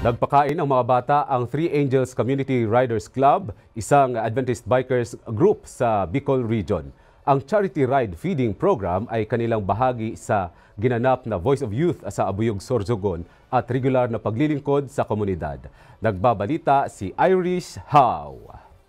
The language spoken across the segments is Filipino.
Nagpakain ang mga bata ang Three Angels Community Riders Club, isang Adventist bikers group sa Bicol Region. Ang charity ride feeding program ay kanilang bahagi sa ginanap na Voice of Youth sa Abuyog, Sorsogon at regular na paglilingkod sa komunidad. Nagbabalita si Irish Howe.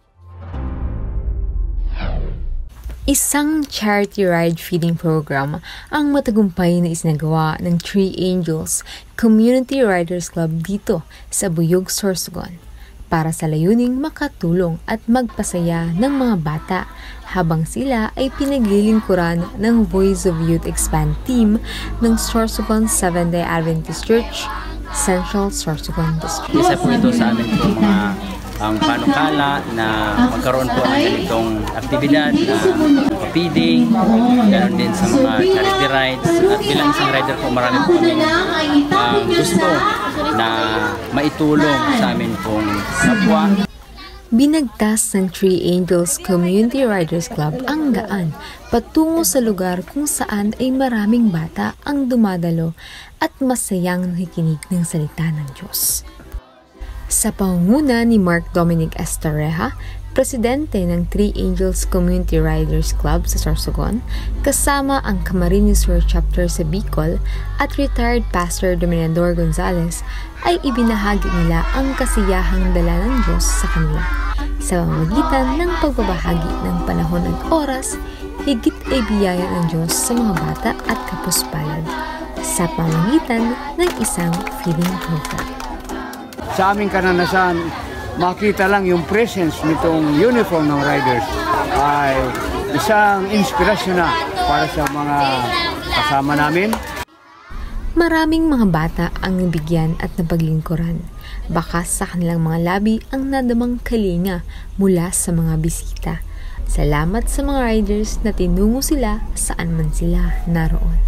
Isang charity ride feeding program ang matagumpay na isinagawa ng Three Angels Community Riders Club dito sa Abuyog, Sorsogon para sa layuning makatulong at magpasaya ng mga bata habang sila ay pinaglilingkuran ng Voice of Youth Expand Team ng Sorsogon Seventh-day Adventist Church, Central Sorsogon District. Isa po ito sa amin po mga ang panukala na magkaroon po ng ganitong aktibidad na feeding, ganoon din sa mga charity rides. At bilang isang rider po, marami po kami gusto na maitulong sa amin pong kapwa. Binagtas ng Three Angels Community Riders Club ang daan patungo sa lugar kung saan ay maraming bata ang dumadalo at masayang nakikinig ng salita ng Diyos. Sa pangunguna ni Mark Dominic Estareja, presidente ng Three Angels Community Riders Club sa Sorsogon, kasama ang Camarines Sur Chapter sa Bicol at retired Pastor Dominador Gonzales, ay ibinahagi nila ang kasiyahang dala ng Diyos sa kanila. Sa pamamagitan ng pagbabahagi ng panahon at oras, higit ay biyaya ng Diyos sa mga bata at kapuspalad sa pamamagitan ng isang feeding program. Sa aming karanasan, makita lang yung presence nitong uniform ng riders ay isang inspirasyon na para sa mga kasama namin. Maraming mga bata ang nabigyan at napaglingkuran. Bakas sa kanilang mga labi ang nadamang kalinga mula sa mga bisita. Salamat sa mga riders na tinungo sila saan man sila naroon.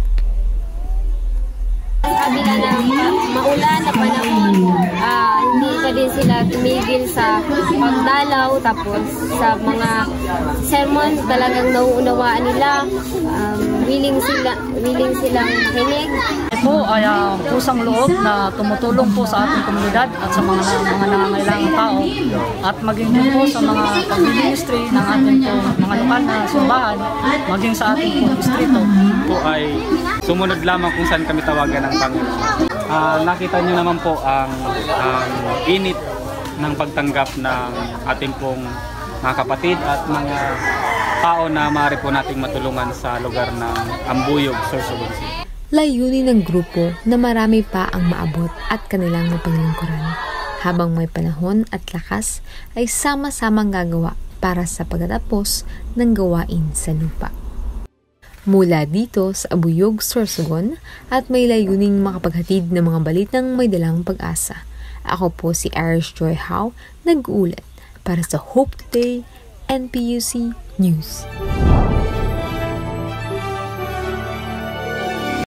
Kabila ng maulan na panahon, hindi pa din sila tumigil sa pagdalaw, tapos sa mga sermon talagang nauunawaan nila, willing silang makinig. Ito ay pusang loob na tumutulong po sa ating komunidad at sa mga nangangailangang tao at maging din po sa mga pag-ministry ng ating mga lokal na simbahan, maging sa ating distrito. Po ay sumunod lamang kung saan kami tawagan ng Panginoon. Nakita niyo naman po ang init ng pagtanggap ng ating pong mga kapatid at mga tao na maaari po nating matulungan sa lugar ng Abuyog, Sorsogon. Layunin ng grupo na marami pa ang maabot at kanilang mapaglingkuran. Habang may panahon at lakas ay sama-samang gagawa para sa pagtatapos ng gawain sa lupa. Mula dito sa Abuyog, Sorsogon at may layuning makapaghatid ng mga balitang may dalang pag-asa. Ako po si Irish Joy Howe, nag-uulat para sa Hope Today NPUC News.